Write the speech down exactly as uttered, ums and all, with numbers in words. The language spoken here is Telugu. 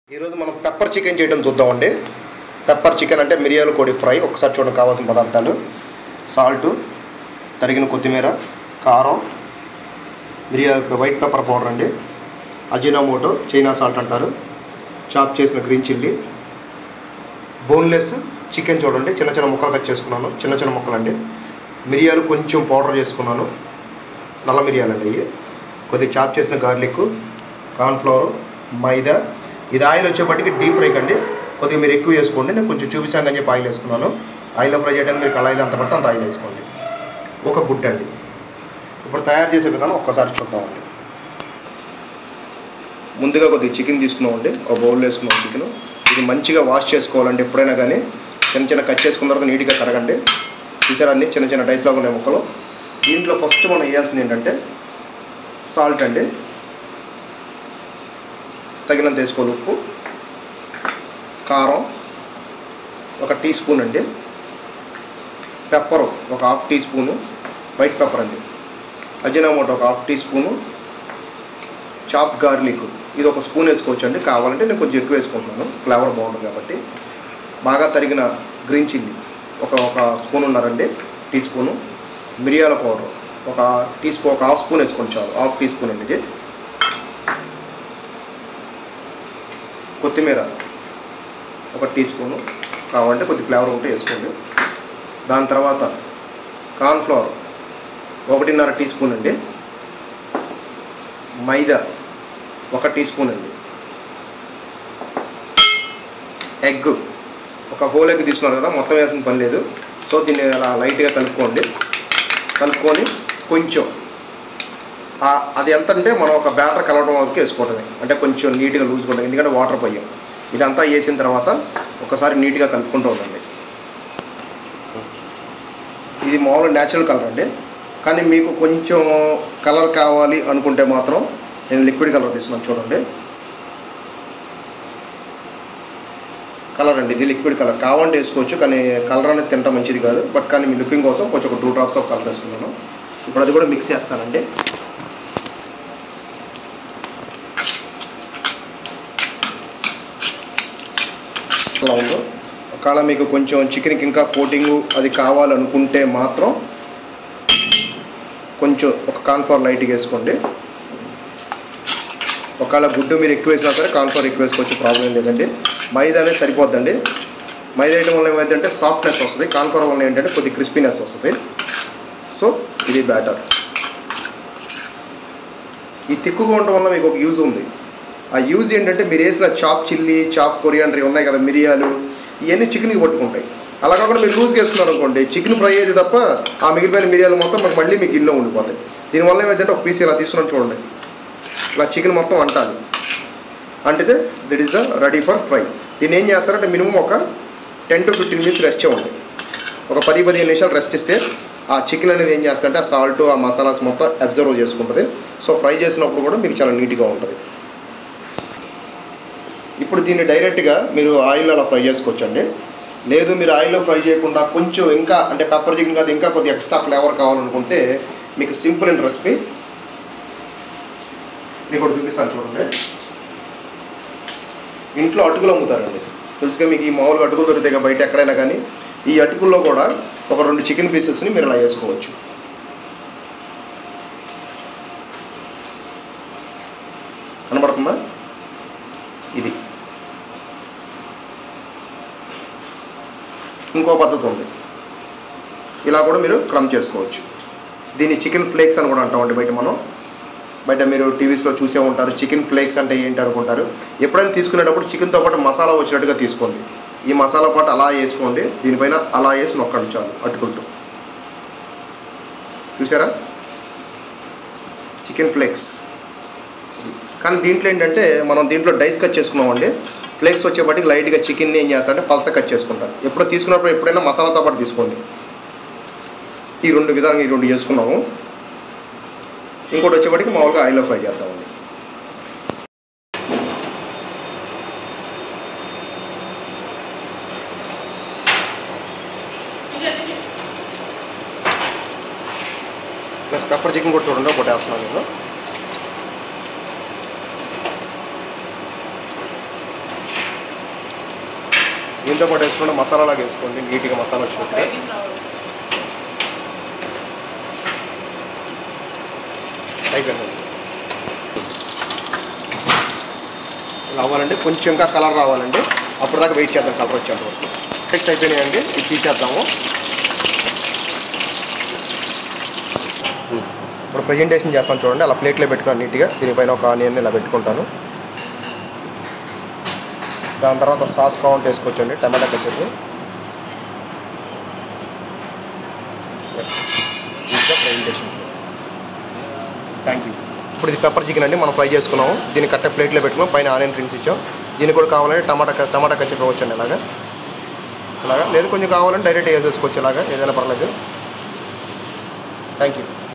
ఈరోజు మనం పెప్పర్ చికెన్ చేయడం చూద్దామండి. పెప్పర్ చికెన్ అంటే మిరియాల పొడి ఫ్రై. ఒకసారి చూడండి కావాల్సిన పదార్థాలు: సాల్టు, తరిగిన కొత్తిమీర, కారం, మిరియాల వైట్ పెప్పర్ పౌడర్ అండి, అజినోమోటో చైనా సాల్ట్ అంటారు, చాప్ చేసిన గ్రీన్ చిల్లీ, బోన్లెస్ చికెన్ చూడండి చిన్న చిన్న ముక్కలు కట్ చేసుకున్నాను, చిన్న చిన్న ముక్కలు అండి. మిరియాలు కొంచెం పౌడర్ చేసుకున్నాను, నల్ల మిరియాలు అండి ఇవి. కొద్దిగా చాప్ చేసిన గార్లిక్, కార్న్ఫ్లవర్, మైదా. ఇది ఆయిల్ వచ్చేప్పటికి డీప్ ఫ్రై కండి, కొద్దిగా మీరు ఎక్కువ వేసుకోండి. నేను కొంచెం చూపించాను కానీ చెప్పి ఆయిల్ వేసుకున్నాను. ఆయిల్లో ఫ్రై చేయడానికి మీరు కళాయిలో అంత పట్టు అంత ఆయిల్ వేసుకోండి. ఒక గుడ్డ అండి. ఇప్పుడు తయారు చేసే విధానం ఒక్కసారి చూద్దామండి. ముందుగా కొద్దిగా చికెన్ తీసుకున్నామండి, ఒక బౌల్ వేసుకున్నాం చికెన్. ఇది మంచిగా వాష్ చేసుకోవాలండి. ఎప్పుడైనా కానీ చిన్న చిన్న కట్ చేసుకున్న తర్వాత నీట్గా కరగండి. చూసారా అన్నీ చిన్న చిన్న టైస్ లాగా ఉన్నాయి ముక్కలు. దీంట్లో ఫస్ట్ మనం వేయాల్సింది ఏంటంటే సాల్ట్ అండి, తగినంత వేసుకోవాలి. ఉప్పు, కారం ఒక టీ స్పూన్ అండి, పెప్పరు ఒక half teaspoon, white pepper అండి, అజినోమోటో ఒక half teaspoon, chop garlic ఇది ఒక స్పూన్ వేసుకోవచ్చు అండి. కావాలంటే నేను కొంచెం ఎక్కువ వేసుకుంటున్నాను, ఫ్లేవర్ బాగుంటుంది కాబట్టి. బాగా తరిగిన గ్రీన్ చిల్లీ ఒక ఒక స్పూన్ ఉన్నారండి, టీ స్పూను. మిరియాల పౌడర్ ఒక టీ స్పూన్, ఒక హాఫ్ స్పూన్ వేసుకోండి చాలు, హాఫ్ టీ స్పూన్ అండి ఇది. కొత్తిమీర ఒక టీ స్పూను, కావాలంటే కొద్ది ఫ్లేవర్ ఉంటే వేసుకోండి. దాని తర్వాత కార్న్ఫ్లవర్ ఒకటిన్నర టీ స్పూన్ అండి, మైదా ఒక టీ స్పూన్ అండి, ఎగ్ ఒక హోల్ ఎగ్ తీసుకున్నారు కదా, మొత్తం వేసిన పని లేదు. సో దీన్ని అలా లైట్గా కలుపుకోండి. కలుపుకొని కొంచెం అది ఎంత అంటే మనం ఒక బ్యాటర్ కలవడం వరకు వేసుకోవడమే, అంటే కొంచెం నీట్గా లూజ్గా ఉంటుంది, ఎందుకంటే వాటర్ పోయాం. ఇదంతా వేసిన తర్వాత ఒకసారి నీట్గా కలుపుకుంటూ ఉండండి. ఇది మామూలు న్యాచురల్ కలర్ అండి, కానీ మీకు కొంచెం కలర్ కావాలి అనుకుంటే మాత్రం నేను లిక్విడ్ కలర్ తీసుకున్నాను చూడండి. కలర్ అండి ఇది, లిక్విడ్ కలర్ కావాలంటే వేసుకోవచ్చు, కానీ కలర్ అనేది తింటా మంచిది కాదు. బట్ కానీ మీ లుకింగ్ కోసం కొంచెం ఒక టూ డ్రాప్స్ ఆఫ్ కలర్ వేసుకున్నాను. ఇప్పుడు అది కూడా మిక్స్ చేస్తానండి. అలా ఉందో ఒకవేళ మీకు కొంచెం చికెన్కి ఇంకా కోటింగు అది కావాలనుకుంటే మాత్రం కొంచెం ఒక కార్న్ఫ్లవర్ లైట్గా వేసుకోండి. ఒకవేళ గుడ్డు మీరు ఎక్కువ వేసినా సరే కార్న్ఫ్లవర్ ఎక్కువ వేసుకోవచ్చు, ప్రాబ్లం లేదండి. మైదా అనేది సరిపోద్దండి. మైదా వేయడం వల్ల ఏమైందంటే సాఫ్ట్నెస్ వస్తుంది, కార్న్ఫ్లవర్ వల్ల ఏంటంటే కొద్ది క్రిస్పీనెస్ వస్తుంది. సో ఇది బ్యాటర్. ఈ తిక్కుగా ఉండడం వల్ల మీకు ఒక యూజ్ ఉంది. ఆ యూజ్ ఏంటంటే మీరు వేసిన చాప్ చిల్లీ, చాప్ కొరియాండర్ ఉన్నాయి కదా, మిరియాలు ఇవన్నీ చికెన్కి పట్టుకుంటాయి. అలా కాకుండా మీరు లూజ్గా వేసుకున్నారు అనుకోండి, చికెన్ ఫ్రై అయ్యేది తప్ప ఆ మిగిలిపోయిన మిరియాలు మొత్తం మాకు మళ్ళీ మీకు గిన్నెలో ఉండిపోతాయి. దీనివల్ల ఏమైందంటే ఒక పీస్ ఇలా తీసుకున్నాను చూడండి, ఇలా చికెన్ మొత్తం అంటాలి. అంటితే it is the ready for fry. దీన్ని ఏం చేస్తారంటే మినిమం ఒక ten to fifteen minutes rest చేయండి. ఒక పది పదిహేను నిమిషాలు రెస్ట్ ఇస్తే ఆ చికెన్ అనేది ఏం చేస్తారంటే ఆ సాల్ట్, ఆ మసాలాస్ మొత్తం అబ్జర్వ్ చేసుకుంటుంది. సో ఫ్రై చేసినప్పుడు కూడా మీకు చాలా నీట్గా ఉంటుంది. ఇప్పుడు దీన్ని డైరెక్ట్గా మీరు ఆయిల్లో అలా ఫ్రై చేసుకోవచ్చండి. లేదు మీరు ఆయిల్లో ఫ్రై చేయకుండా కొంచెం ఇంకా అంటే పెప్పర్ చికెన్ కాదు ఇంకా కొద్దిగా ఎక్స్ట్రా ఫ్లేవర్ కావాలనుకుంటే మీకు సింపుల్ అండ్ రెసిపీ మీకు ఒకటి చూపిస్తాను చూడండి. ఇంట్లో అటుకులు అమ్ముతారండి, తెలుసుగా మీకు. ఈ మామూలుగా అటుకులు దొరుకుతాయి బయట ఎక్కడైనా, కానీ ఈ అటుకుల్లో కూడా ఒక రెండు చికెన్ పీసెస్ని మీరు అలా వేసుకోవచ్చు. కనబడుతుందా? ఇది ఇంకో పద్ధతి ఉంది, ఇలా కూడా మీరు క్రమ్ చేసుకోవచ్చు. దీన్ని చికెన్ ఫ్లేక్స్ అని కూడా అంటామండి బయట. మనం బయట మీరు టీవీస్లో చూసే ఉంటారు, చికెన్ ఫ్లేక్స్ అంటే ఏంటి అనుకుంటారు. ఎప్పుడైనా తీసుకునేటప్పుడు చికెన్తో పాటు మసాలా వచ్చినట్టుగా తీసుకోండి. ఈ మసాలా పాటు అలా వేసుకోండి, దీనిపైన అలా వేసి నొక్కండి చాలు అటుకులతో. చూసారా చికెన్ ఫ్లేక్స్. కానీ దీంట్లో ఏంటంటే మనం దీంట్లో డైస్ కట్ చేసుకున్నామండి. ఫ్లేక్స్ వచ్చేప్పటికి లైట్గా చికెన్ని ఏం చేస్తారంటే పల్చ కట్ చేసుకుంటారు. ఎప్పుడో తీసుకున్నప్పుడు ఎప్పుడైనా మసాలాతో పాటు తీసుకోండి. ఈ రెండు విధాలుగా ఈ రెండు చేసుకున్నాము. ఇంకోటి వచ్చేప్పటికి మామూలుగా ఆయిల్లో ఫ్రై చేద్దామండి. ప్లస్ పెప్పర్ చికెన్ కూడా చూడండి ఒకటి వేస్తున్నాను నేను. దీంతో పాటు వేసుకుంటే మసాలాలాగా వేసుకోండి, నీట్గా మసాలా వచ్చినట్టుగా. అయిపోయింది. ఇలా అవ్వాలండి, కొంచెం ఇంకా కలర్ రావాలండి, అప్పుడు దాకా వెయిట్ చేద్దాం కలర్ వచ్చేంత వరకు. ఫిక్స్ అయిపోయినాయండి, ఇది తీసేద్దాము. ఇప్పుడు ప్రజెంటేషన్ చేస్తాను చూడండి, అలా ప్లేట్లో పెట్టుకున్నాను నీట్గా. దీనిపైన ఒక ఆనియన్ ఇలా పెట్టుకుంటాను. దాని తర్వాత సాస్ కావాలంటే వేసుకోవచ్చండి, టమాటా కచరీ. ప్రజెంటేషన్. Thank you. ఇప్పుడు ఇది పెప్పర్ చికెన్ అండి, మనం ఫ్రై చేసుకున్నాము. దీన్ని కట్ట ప్లేట్లో పెట్టుకున్నాం, పైన ఆనియన్ రింగ్స్ ఇచ్చాం. దీనికి కూడా కావాలంటే టమాటా టమాటా కచరీ వచ్చండి ఇలాగా ఇలాగా లేదు కొంచెం కావాలంటే డైరెక్ట్ వేసేసుకోవచ్చు, ఇలాగా ఏదైనా పర్లేదు. Thank you.